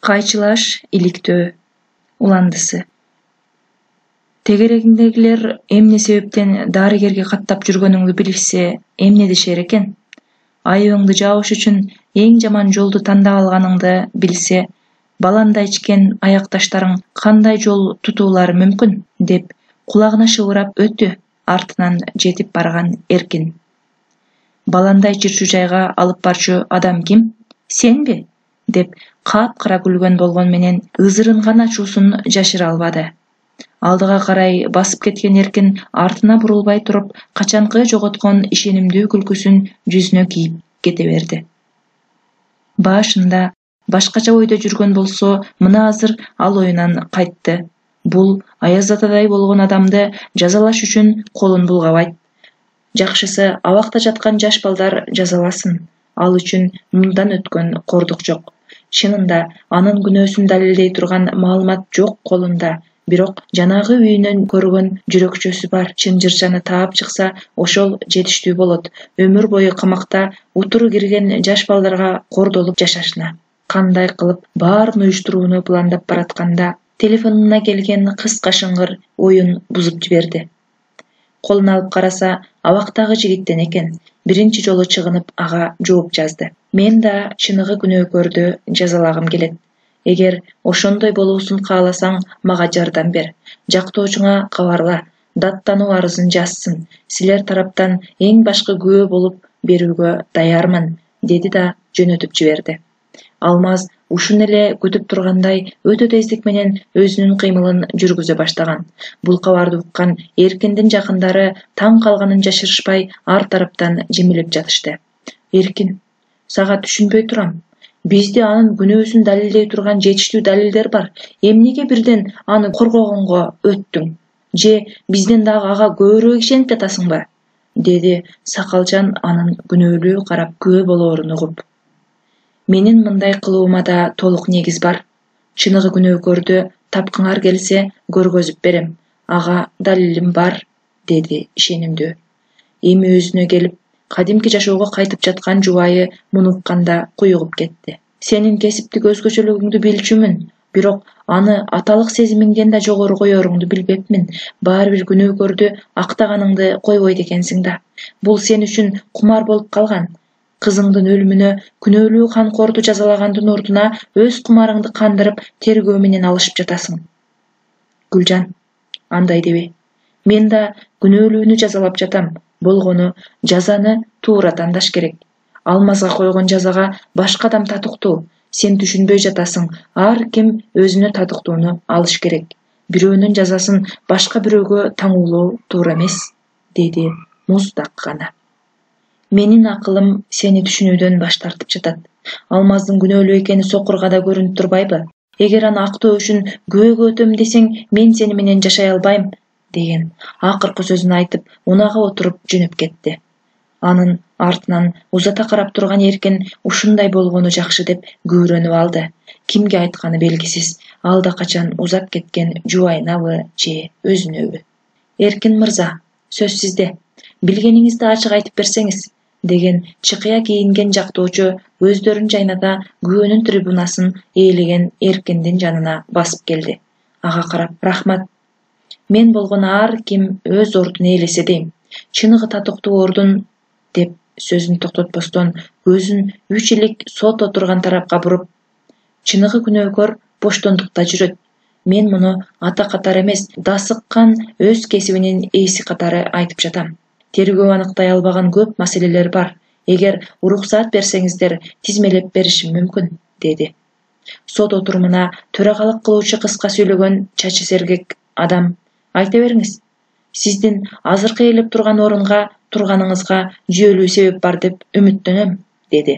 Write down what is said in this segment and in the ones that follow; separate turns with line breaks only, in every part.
Кайчылаш иликтөө уландысы. Тегерегиңдегилер эмне себептен дарыгерге каттап жүргөнүңдү билишсе, эмне дешер экен? Айыбыңды жабыш үчүн эң жаман жолду тандап алганыңды билсе, баланда ичкен аякташтарың кандай жол тутуулары мүмкүн деп кулагына шыбырап өтө артынан жетип барган Эркин. Баландай ичирчү жайга алып барчу адам ким? Сенби? Деп капкара күлгөн болгон менен ызырынган ачуусун жашыра албады. Алдыга карай басып кеткен Эркин артына бурулбай туруп, качанкы жоготкон ишенимдүү күлкүсүн жүзүнө кийип кете берди. Башында башкача ойдо жүргөн болсо, мына азыр ал оюнан кайтты. Бул Аяз атадай болгон адамды жазалаш үчүн колун булгабайт. Жакшысы абакта жаткан жаш балдар жазаласын. Ал үчүн мындан өткөн кордук жок. Чынында анын күнөөсүн далилдей турган маалымат жок колунда, бирок жанагы үйүнөн көргөн жүрөкчөсү бар. Чынжырчаны таап чыкса, ошол жетиштүү болот. Өмүр бою камакта утуру кирген жаш балдарга кордолуп жашашына. Кандай кылып баарын уюштурууну пландап баратканда, телефонуна келген кыска шыңгыр оюн бузуп жиберди. Колуна алып караса, абактагы жигиттен экен. Биринчи жолу чыгынып ага жооп жазды. Мен да чыныгы күнөөкөрдү жазалагым келет. Эгер ошондой болуусун кааласаң, мага жардам бер. Жактоочуңа кабарла, даттануу арызын жазсын. Силер тараптан эң башкы күбө болуп берүүгө даярмын, деди да жөнөтүп жиберди. Алмаз ушун эле күтүп тургандай өтө тездик менен өзүнүн кыймылын жүргүзө баштаган. Бул кабарды уккан Эркиндин жакындары таң калганын жашырышпай ар тараптан жимилип жатышты. Эркин, сага түшүнбөй турам. Бизде анын күнөөсүн далилдей турган жетиштүү далилдер бар. Эмнеге бирден аны коргогонго өттүң? Же бизден дагы ага көбүрөөк ишенип жатасыңбы? Деди Сакалжан анын күнөөлүү карап күбө болоорун угуп. Менин мындай кылуума да толук негиз бар. Чыныгы күнөөкөрдү тапкыңар келсе, көргөзүп берем. Ага далилим бар, деди ишенимдүү. Эми өзүнө келип, кадимки жашоого кайтып жаткан жубайы муну укканда куйугуп кетти. Сенин кесиптик өзгөчөлүгүңдү билчүмүн, бирок аны аталык сезимиңден да жогору коеруңду билбепмин. Баары бир күнөөкөрдү актаганыңды койбойт экенсиң да. Бул сен үчүн кумар болуп калган. Кызыңдын өлүмүнө күнөөлүү канкорду жазалагандын ордуна өз кумарыңды кандырып, тергөө менен алышып жатасың. Гүлжан, андай дебе. Мен да күнөөлүүнү жазалап жатам. Болгону жазаны туура тандаш керек. Алмазга койгон жазага башка адам татыктуу. Сен түшүнбөй жатасың. Ар ким өзүнө татыктууну алыш керек. Бирөөнүн жазасын башка бирөөгө таңуулоо туура эмес, деди муздак гана. Менин акылым сени түшүнүүдөн баш тартып жатат. Алмаздын күнөөлүү экени сокурга да көрүнүп турбайбы? Эгер аны актоо үчүн күбөгө өтөм десең, мен сени менен жашай албайм, деген акыркы сөзүн айтып, унага отуруп жөнөп кетти. Анын артынан узата карап турган Эркин ушундай болгону жакшы деп күбөрөнүп алды. Кимге айтканы белгисиз, алда качан узап кеткен жубайынабы же өзүнөбү. Эркин мырза, сөз сизде. Билгениңизди ачык айтып берсеңиз, деген чыкыя кийинген жактоочу өздөрүн жайната күбөнүн трибунасын ээлеген Эркиндин жанына басып келди. Ага карап, рахмат. Мен болгон ар ким өз ордун ээлесе дейм. Чыныгы татыктуу ордун, деп сөзүн токтотпостон көзүн 3 илик сот отурган тарапка буруп, чыныгы күнөөкөр боштондукта жүрөт. Мен муну ата катары эмес, дасыккан өз кесибинин ээси катары айтып жатам. Тергөө аныктай албаган көп маселелер бар. Эгер уруксаат берсеңиздер, тизмелеп беришим мүмкүн, деди. Сот отурумуна төрагалык кылуучу кыска сүйлөгөн чачы сергек адам. Айта бериңиз. Сиздин азыркы ээлеп турган орунга турганыңызга жүйөлүү себеп бар деп үмүттөнөм, деди.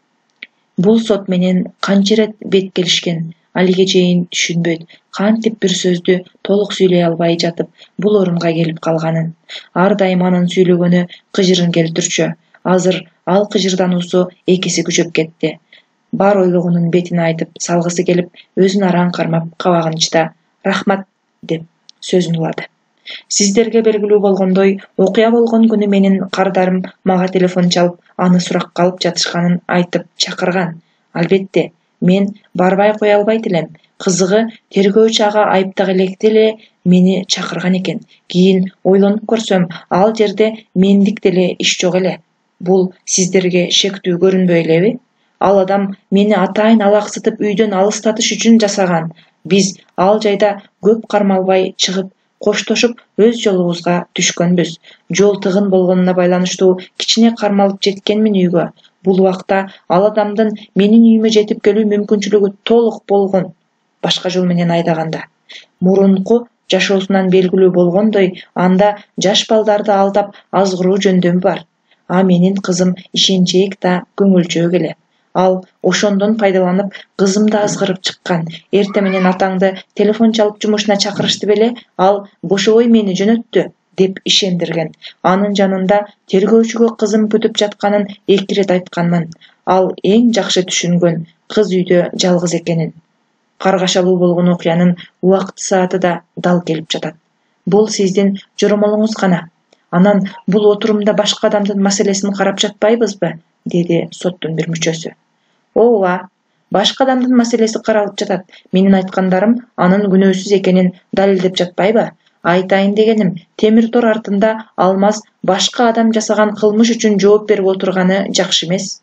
Бул сот менен канча ирет бет келишкен, алиге чейин түшүнбөйт, кантип бир сөздү толук сүйлөй албай жатып, бул орунга келип калганын. Ар дайым анын сүйлөгөнү кыжырын келтирчү. Азыр ал кыжырдануусу экиси күчөп кетти. Бар ойлогонун бетин айтып салгысы келип, өзүн араң кармап, кабагын чыта, рахмат, деп сөзүн улады. Сиздерге белгилүү болгондой, окуя болгон күнү менин кардарым мага телефон чалып, аны суракка алып жатышканын айтып чакырган. Албетте, Мен барбай кое албайт элем. Кызыгы, тергөөчү ага айыптак электе эле мени чакырган экен. Кийин ойлонуп көрсөм, ал жерде мендик деле иш жок эле. Бул сиздерге шектүү көрүнбөй элеби? Ал адам мени атайын алаксытып үйдөн алыстатыш үчүн жасаган. Биз ал жайда көп кармалбай чыгып, коштошуп өз жолубузга түшкөнбүз. Жол тыгын болгонуна байланыштуу кичине кармалып жеткенмин үйгө. Бул убакта ал адамдын менин үйүмө жетип келүү мүмкүнчүлүгү толук болгон. Башка жол менен айдаганда. Мурунку жашоосунан белгилүү болгондой, анда жаш балдарды алдап азгыруу жөндөмү бар. А менин кызым ишенчээк да көңүлчөөк эле. Ал ошондон пайдаланып кызымды азгырып чыккан. Эртең менен атаңды телефон чалып жумушуна чакырышты беле, ал бошобой мени жөнөттү деп ишендирген. Анын жанында тергөөчүгө кызым күтүп жатканын 2 рет айтканмын. Ал эң жакшы түшүнгөн кыз үйдө жалгыз экенин. Каргашалуу болгон окуянын убакыты сааты да дал келип жатат. Бул сиздин жоромолуңуз гана. Анан бул отурумда башка адамдын маселесин карап жатпайбызбы? Деди соттун бир мүчөсү. Ооба, башка адамдын маселеси каралып жатат. Менин айткандарым анын күнөөсүз экенин далилдеп жатпайбы? Айтайын дегеним, темир тор артында Алмаз башка адам жасаган кылмыш үчүн жооп берип отурганы жакшы эмес.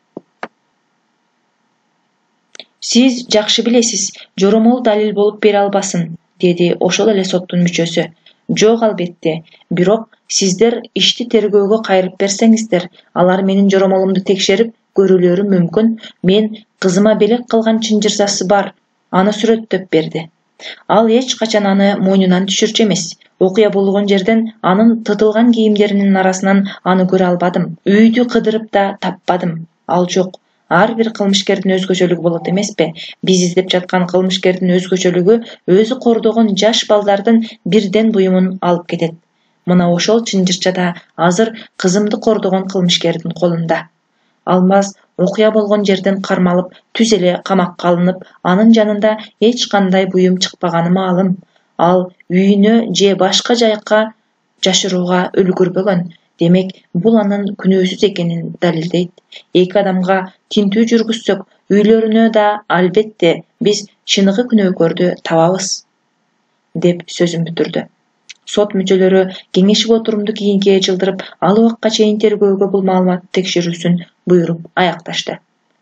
Сиз жакшы билесиз, жоромол далил болуп бере албасын, деди ошол эле соттун мүчөсү. Жок албетте, бирок сиздер ишти тергөөгө кайрып берсеңиздер, алар менин жоромолумду текшерип көрүлөрү мүмкүн. Мен кызыма белек кылган чынжырзасы бар, аны сүрөттөп берди. Ал эч качан аны мойнунан түшүрчү эмес. Окуя болгон жерден анын тытылган кийимдеринин арасынан аны көрө албадым. Үйдү кыдырып да таппадым. Ал жок. Ар бир кылмышкердин өзгөчөлүгү болот эмеспи? Биз издеп жаткан кылмышкердин өзгөчөлүгү өзү кордогон жаш балдардын бирден буюмун алып кетет. Мына ошол чынжырчада азыр кызымды кордогон кылмышкердин колунда. Алмаз окуя болгон жерден кармалып, түз эле камакка алынып, анын жанында эч кандай буюм чыкпаганы маалым. Ал үйүнө же башка жайка жашырууга үлгүрбөгөн. Демек, бул анын күнөөсүз экенин далилдейт. Эки адамга тинтүү жүргүзсөк, үйлөрүнө да албетте биз чыныгы күнөөкөрдү табабыз, деп сөзүн бүтүрдү. Сот мүчөлөрү кеңешип отурумду кийинкиге жылдырып, ал убакка чейин тергөөгө бул маалыматты текшерүүсүн буйруп аякташты.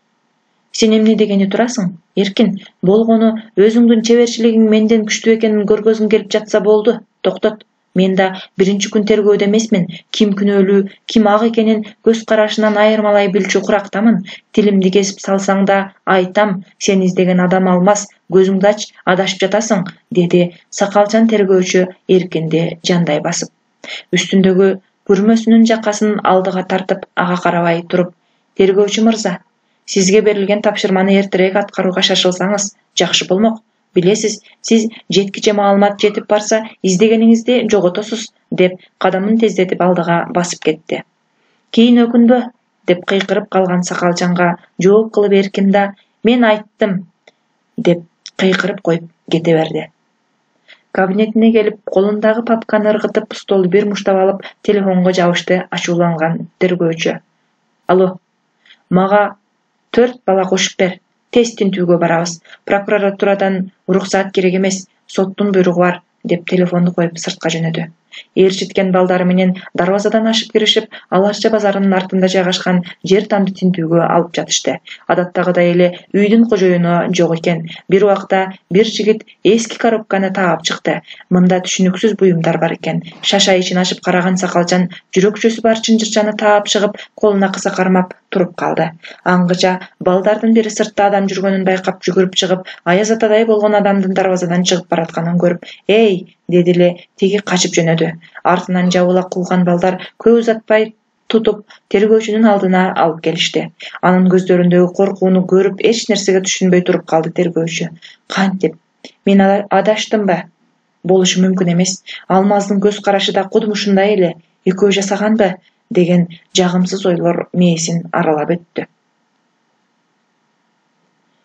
Сен эмне дегени турасың? Эркин, болгону өзүңдүн чеберчилигиң менден күчтүү экенин көргөзүң келип жатса болду. Токтот. Мен да биринчи күн тергөөдө эмесмин. Ким күнөөлүү, ким ак экенин көз карашынан айырмалай билчү курактамын. Тилимди кесип салсаң да айтам, сен издеген адам Алмаз, көзүңдү ач, адашып жатасың, деди сакалчан тергөөчү Эркинди жандай басып. Үстүндөгү күрмөсүнүн жакасын алдыга тартып, ага карабай туруп, тергөөчү мырза, сизге берилген тапшырманы эртерээк аткарууга шашылсаңыз жакшы болмок. Билесиз, сиз жеткиче маалымат жетип барса, издегениңизди жоготосуз, деп кадамын тездетип алдыга басып кетти. Кийин өкүнбө, деп кыйкырып калган сакалчанга жооп кылып Эркин да, мен айттым, деп кыйкырып коюп кете берди. Кабинетине келип, колундагы папканы ыргытып, столду бир муштап алып, телефонго жабышты ачууланган тергөөчү. Алло, мага 4 бала кошуп бер. Тез тинтүүгө барабыз. Прокуратурадан уруксаат керек эмес, соттун буйругу бар, деп телефонду коюп сыртка жөнөдү. Ээрчиткен балдары менен дарбазадан ашып киришип, Аларча базарынын артында жайгашкан жер тамды тинтүүгө алып жатышты. Адаттагыдай эле үйдүн кожоюну жок экен. Бир убакта бир жигит эски коробканы таап чыкты. Мында түшүнүксүз буюмдар бар экен. Шаша ичин ачып караган сакалчан жүрөкчөсү бар чынжырчаны таап чыгып, колуна кыса кармап туруп калды. Аңгыча балдардын бири сыртта адам жүргөнүн байкап жүгүрүп чыгып, Аяз атадай болгон адамдын дарбазадан чыгып баратканын көрүп, "Эй!" деди эле теги качып жөнөдү. Артынан жабыла кулган балдар көп узатпай тутуп тергөөчүнүн алдына алып келишти. Анын көздөрүндөгү коркууну көрүп эч нерсеге түшүнбөй туруп калды тергөөчү. Кантип? Мен адаштымбы? Болушу мүмкүн эмес. Алмаздын көз карашы да кудум ушундай эле. Экөө жасаганбы? Деген жагымсыз ойлор мээсин аралап өттү.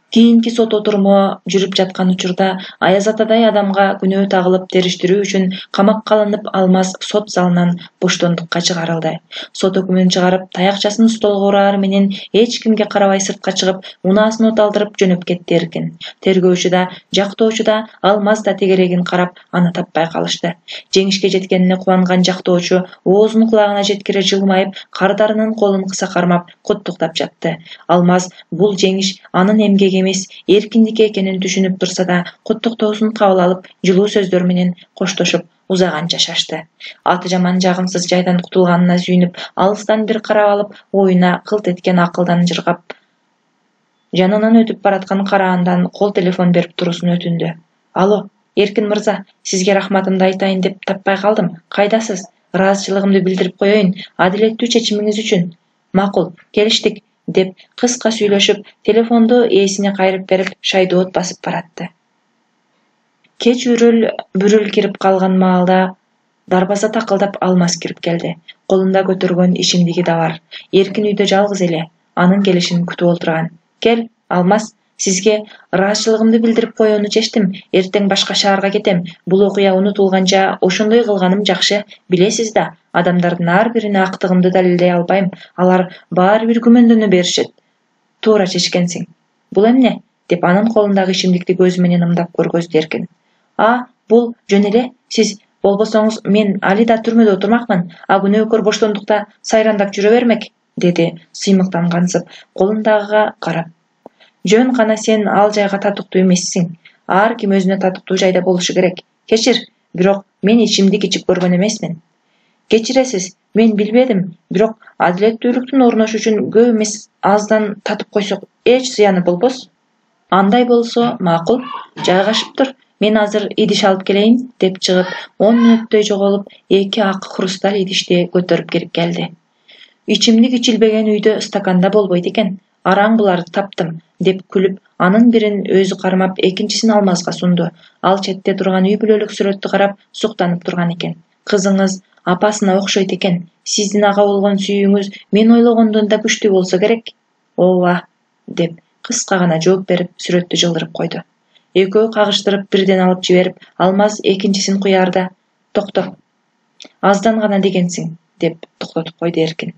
Кийинки сот отуруму жүрүп жаткан учурда Аяз Атадай адамга күнөө тагылып териштирүү үчүн камакка алынып Алмаз сот залынан боштондукка чыгарылды. Сот өкүмүн чыгарып, таякчасын столго ураар менен эч кимге карабай сыртка чыгып, унаасын оталдырып жөнөп кетти эркин. Тергөөчү да, жактоочу да, Алмаз да тегерегин карап, аны таппай калышты. Жеңишке жеткенине кубанган жактоочу оозун кулагына жеткире жылмайып, кардарынын колун кыса кармап, куттуктап жатты. Алмаз бул жеңиш анын эмгеги эмес, эркиндик экенин түшүнүп турса да, куттуктоосун кабыл алып, жылуу сөздөр менен коштошуп узаган жашашты. Аты жаман жагымсыз жайдан кутулганына сүйүнүп, алыстан бир карап алып, оюна кылт эткен акылдан жыргап, жанынан өтүп бараткан караандан кол телефон берип турусун өтүндү. Алло, Эркин мырза, сизге рахматымды айтайын деп таппай калдым. Кайдасыз? Ыраазычылыгымды билдирип коеюн, адилеттүү чечимиңиз үчүн. Макул, келиштик, деп кыска сүйлөшүп, телефонду ээсине кайрып берип, шайдоот басып баратты. Кеч бүрүл кирип калган маалда дарбаза такылдап Алмаз кирип келди. Колунда көтөргөн ичимдиги да бар. Эркин үйдө жалгыз эле, анын келишин күтүп отурган. Кел, Алмаз, сизге ыраазычылыгымды билдирип коюуну чечтим. Эртең башка шаарга кетем. Бул окуя унутулганча ошондой кылганым жакшы. Билесиз да, адамдардын ар бирине актыгымды далилдей албайм. Алар баары бир күмөндөнө беришет. Туура чечкенсиң. Бул эмне? Деп анын колундагы ичимдикти көзү менен ымдап көргөздү Эркин. Бул жөн эле. Сиз болбосоңуз мен али да түрмөдө отурмакмын. Күнөөкөр боштондукта сайрандап жүрө бермек, деди сыймыктангансып, колундагыга карап. Жөн гана сен ал жайга татыктуу эмессиң. Ар ким өзүнө татыктуу жайда болушу керек. Кечир, бирок мен ичимдик ичип көргөн эмесмин. Кечиресиз, мен билбедим, бирок адилеттүүлүктүн орношу үчүн көп эмес аздан татып койсок эч зыяны болбос. Андай болсо, макул, жайгашып тур. Мен азыр идиш алып келейин, деп чыгып, 10 мүнөттөй жоголуп, 2 ак хрусталь идишти көтөрүп кирип келди. Ичимдик ичилбеген үйдө стаканда болбойт экен. Араң буларды таптым, деп күлүп, анын бирин өзү кармап, экинчисин Алмазга сунду. Ал четте турган үй бүлөлүк сүрөттү карап, суктанып турган экен. Кызыңыз апасына окшойт экен. Сиздин ага болгон сүйүүңүз мен ойлогондон да күчтүү болсо керек. Ооба, деп кыска гана жооп берип, сүрөттү жылдырып койду. Экөө кагыштырып бирден алып жиберип, Алмаз экинчисин куярда, токто. Аздан гана дегенсиң, деп токтотуп койду Эркин.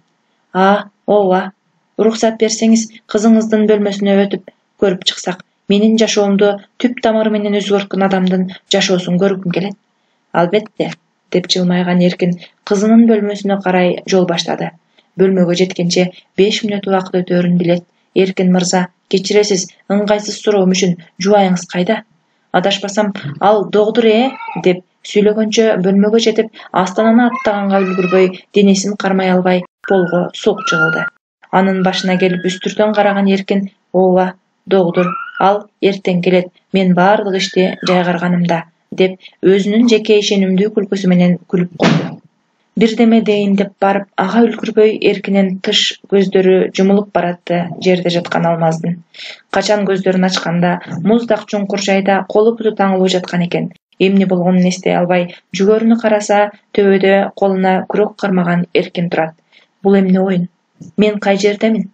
Ооба. Уруксат берсеңиз, кызыңыздын бөлмөсүнө өтүп көрүп чыксак, менин жашоомду түп тамыры менен өзгөрткөн адамдын жашоосун көргүм келет. Албетте, деп жылмайган Эркин кызынын бөлмөсүнө карай жол баштады. Бөлмөгө жеткенче 5 мүнөт убакыт өтөөрүн билет. Эркин мырза, кечиресиз, ыңгайсыз суроом үчүн жубайыңыз кайда? Адашпасам, ал догдур деп сүйлөгөнчө бөлмөгө жетип, астананы аттаганга үлгүрбөй, денесин кармай албай, полго сук жыгылды. Анын башына келип үстүртөн караган Эркин, ооба, догдур, ал эртең келет, мен баардык ишти жайгарганымда, деп өзүнүн жеке ишенимдүү күлкүсү менен күлүп койду. Бирдеме дейин деп барып, ага үлгүрбөй Эркинен тыш көздөрү жумулуп баратты жерде жаткан Алмаздын. Качан көздөрүн ачканда, муздак чуңкур жайда колу буту таңылуу жаткан экен. Эмне болгонун эстей албай, жүгөрүнө караса, төбөдө колуна күрөк кармаган Эркин турат. Бул эмне оюн? Мен кай жердемин?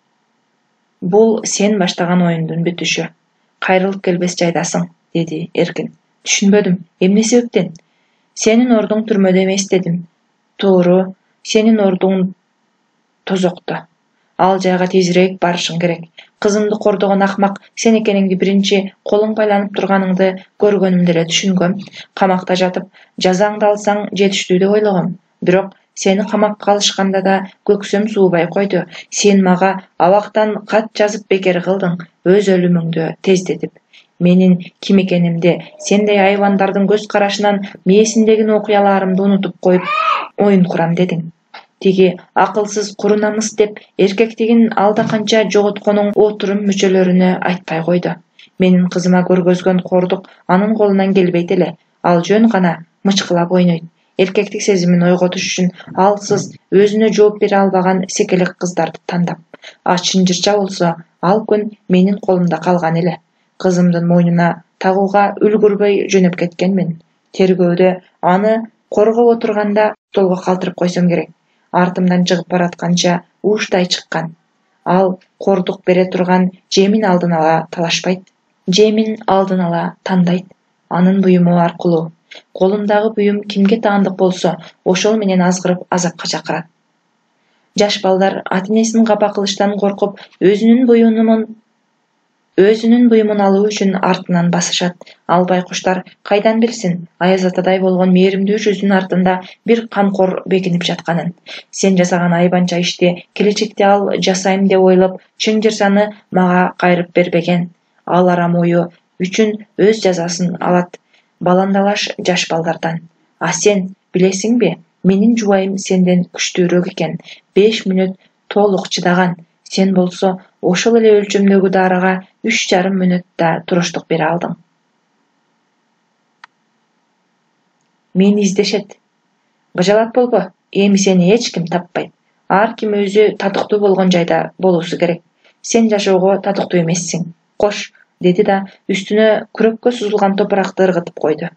Бул сен баштаган оюндун бүтүшү. Кайрылып келбес жайдасың, деди Эркин. Түшүнбөдүм, эмне себептен? Сенин ордуң түрмөдө эмес дедим. Туура, сенин ордуң тозокто. Ал жайга тезирээк барышың керек. Кызымды кордогон акмак сен экениңди биринчи колуң байланып турганыңды көргөнүмдө эле түшүнгөм. Камакта жатып, жазаңды алсаң жетиштүү деп ойлогом. Бирок сени камакка алышканда да көксөм суубай койду. Сен мага абактан кат жазып бекер кылдың, өз өлүмүңдү тездетип. Менин ким экенимди, сендей айбандардын көз карашынан мээсиндеги окуяларымды унутуп коюп, оюн курам дедиң. Тиги акылсыз куру намыс деп эркектигин алда канча жоготконуң отурум мүчөлөрүнө айтпай койду. Менин кызыма көргөзгөн кордук анын колунан келбейт эле. Ал жөн гана мычкылап ойнойт. Эркектик сезимин ойготуш үчүн алсыз, өзүнө жооп бере албаган секелек кыздарды тандап. Чынжырча болсо, ал күн менин колумда калган эле. Кызымдын мойнуна тагууга үлгүрбөй жөнөп кеткенмин. Тергөөдө аны коргоп отурганда столго калтырып койсом керек. Артымдан жыгып баратканча ууштай чыккан. Ал кордук бере турган жемин алдын ала талашпайт. Жемин алдын ала тандайт. Анын буюму аркылуу. Колундагы буюм кимге таандык болсо, ошол менен азгырып азапка чакырат. Жаш балдар ата-энесин капа кылыштан коркуп, өзүнүн буюмун алуу үчүн артынан басышат. Ал байкуштар кайдан билсин, Аяз атадай болгон мээримдүү жүзүнүн артында бир канкор бекинип жатканын. Сен жасаган айбанча ишти келечекте ал жасайм деп ойлоп, чың жырсаны мага кайрып бербеген. Ал арам ою үчүн өз жазасын алат. Баландалаш жаш балдардан. А сен билесиңби, менин жубайым сенден күчтүүрөөк экен. 5 мүнөт толук чыдаган. Сен болсо ошол эле өлчөмдөгү дарыга 3,5 мүнөттө туруштук бере алдың. Мени издешет. Гыжалат болбо. Эми сени эч ким таппайт. Ар ким өзү татыктуу болгон жайда болуусу керек. Сен жашоого татыктуу эмессиң. Кош, деди да үстүнө күрөккө сузулган топуракты ыргытып койду.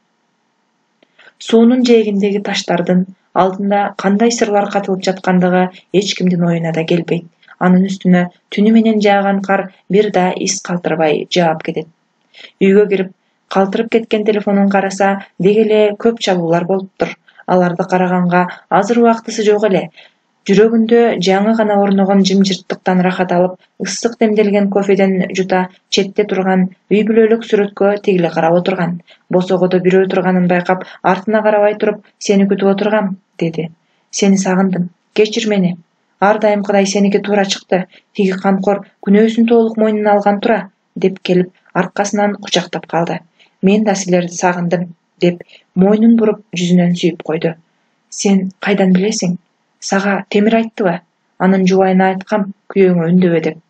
Суунун жээгиндеги таштардын алдында кандай сырлар катылып жаткандыгы эч кимдин оюна да келбейт. Анын үстүнө түнү менен жааган кар бир да из калтырбай жаап кетет. Үйгө кирип, калтырып кеткен телефонун караса, деги эле көп чалуулар болуптур. Аларды караганга азыр убактысы жок эле. Жүрөгүндө жаңы гана орногон жымжырттыктан рахат алып, ысык демделген кофеден жута четте турган үй бүлөлүк сүрөткө тигиле карап отурган. Босогодо бирөө турганын байкап, артына карабай туруп, сени күтүп отургам, деди. Сени сагындым. Кечир мени. Ар дайымкыдай сеники туура чыкты. Тиги канкор күнөөсүн толук мойнуна алган тура, деп келип, аркасынан кучактап калды. Мен да силерди сагындым, деп мойнун буруп жүзүнөн сүйүп койду. Сен кайдан билесиң? Сага Темир айттыбы? Анын жубайына айткам, күйөөңө үндөбө деп.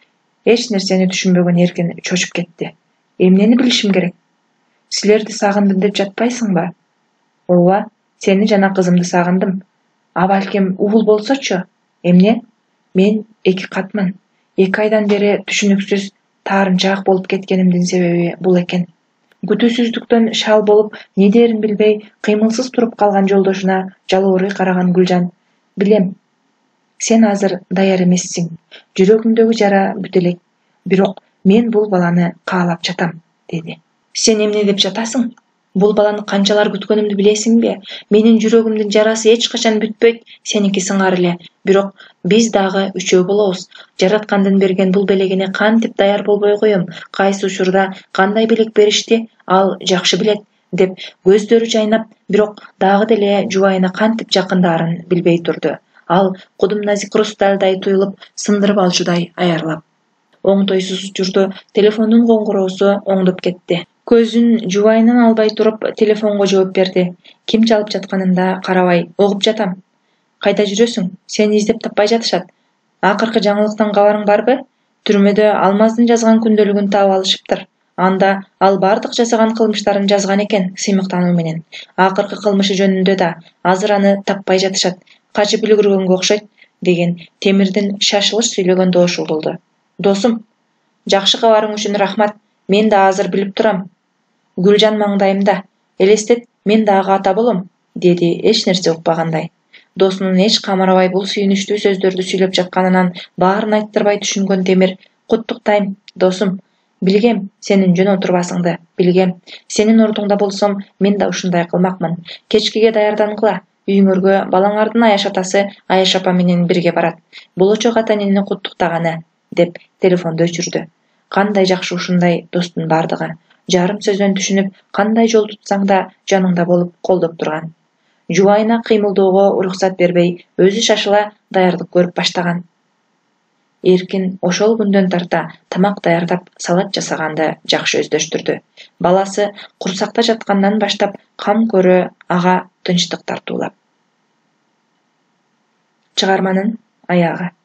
Эч нерсени түшүнбөгөн Эркин чочуп кетти. Эмнени билишим керек? Силерди сагындым деп жатпайсыңбы? Ооба, сени жана кызымды сагындым. А балким уул болсочу? Эмне? Мен 2 катмын. 2 айдан бери түшүнүксүз таарынчаак болуп кеткенимдин себеби бул экен. Күтүүсүздүктөн шал болуп, не дерин билбей, кыймылсыз туруп калган жолдошуна жалоорый караган Гүлжан. Билем, сен азыр даяр эмессиң. Жүрөгүңдөгү жара бүтө элек. Бирок мен бул баланы каалап жатам, деди. Сен эмне деп жатасың? Бул баланы канчалар күткөнүмдү билесиңби? Менин жүрөгүмдүн жарасы эч качан бүтпөйт, сеники сыңар эле. Бирок биз дагы үчөө болобуз. Жараткандын берген бул белегине кантип даяр болбой коем? Кайсы учурда кандай белек беришти, ал жакшы билет, деп көздөрү жайнап, бирок дагы деле жубайына кантип жакындаарын билбей турду. Ал кудум Назик Русталдай туюлуп, сындырып алчудай аярлап. Оңтойсуз учурду телефондун коңгуроосу оңдоп кетти. Көзүн жубайынан албай туруп, телефонго жооп берди. Ким чалып жатканын да карабай, угуп жатам. Кайда жүрөсүң? Сени издеп таппай жатышат. Акыркы жаңылыктан кабарың барбы? Түрмөдө Алмаздын жазган күндөлүгүн таап алышыптыр. Анда ал бардык жасаган кылмыштарын жазган экен, сыймыктануу менен. Акыркы кылмышы жөнүндө да азыр аны таппай жатышат. Качып үлгүргөнгө окшойт, деген Темирдин шашылыш сүйлөгөн доошу болду. Досум, жакшы кабарың үчүн рахмат. Мен да азыр билип турам. Гүлжан маңдайымда. Элестет, мен дагы ата болом, деди эч нерсе укпагандай. Досунун эч камырабай бул сүйүнүчтүү сөздөрдү сүйлөп жатканынан баарын айттырбай түшүнгөн Темир, куттуктайм, досум. Билгем, сенин жөн отурбасыңды, билгем. Сенин ордуңда болсом, мен да ушундай кылмакмын. Кечкиге даярдангыла. Үйүңөргө балаңардын Аяш атасы Аяш апа менен бирге барат. Болочок ата-энени куттуктаганы, деп телефонду өчүрдү. Кандай жакшы ушундай достун бардыгы. Жарым сөздөн түшүнүп, кандай жол тутсаң да жаныңда болуп, колдоп турган. Жубайына кыймылдөөгө уруксат бербей, өзү шашыла даярдык көрүп баштаган. Эркин ошол күндөн тарта тамак даярдап, салат жасаганды жакшы өздөштүрдү. Баласы курсакта жаткандан баштап кам көрө ага тынчтык тартуулап. Чыгарманын аягы.